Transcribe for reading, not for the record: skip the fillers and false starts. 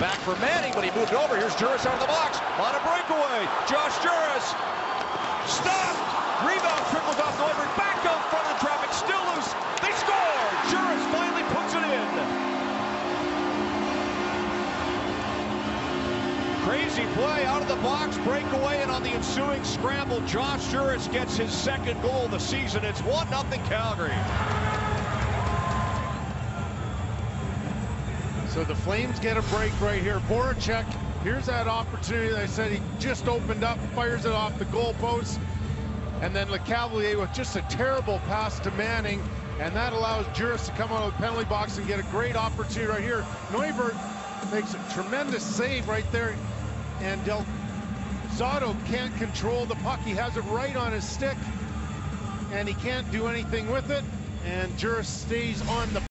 Back for Manning, but he moved over. Here's Jooris out of the box. On a breakaway. Josh Jooris. Stopped. Rebound trickles off Neuberg. Back out front of the traffic. Still loose. They score. Jooris finally puts it in. Crazy play out of the box. Breakaway, and on the ensuing scramble, Josh Jooris gets his second goal of the season. It's 1-0 Calgary. So the Flames get a break right here. Voracek, here's that opportunity that I said he just opened up, fires it off the goalpost. And then LeCavalier with just a terrible pass to Manning. And that allows Jooris to come out of the penalty box and get a great opportunity right here. Neuberg makes a tremendous save right there. And Del Zotto can't control the puck. He has it right on his stick. And he can't do anything with it. And Jooris stays on the